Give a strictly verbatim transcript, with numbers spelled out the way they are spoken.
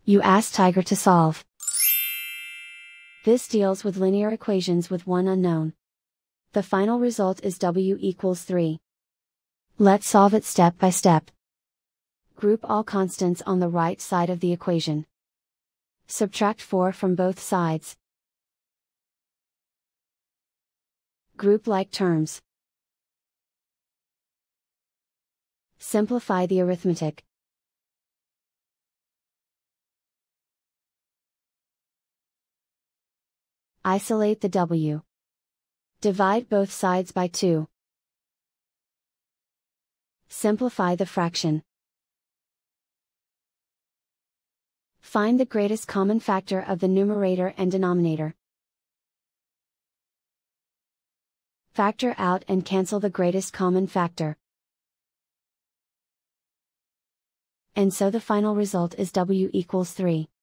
You ask Tiger to solve. This deals with linear equations with one unknown. The final result is w equals three. Let's solve it step by step. Group all constants on the right side of the equation. Subtract four from both sides. Group like terms. Simplify the arithmetic. Isolate the w. Divide both sides by two. Simplify the fraction. Find the greatest common factor of the numerator and denominator. Factor out and cancel the greatest common factor. And so the final result is w equals three.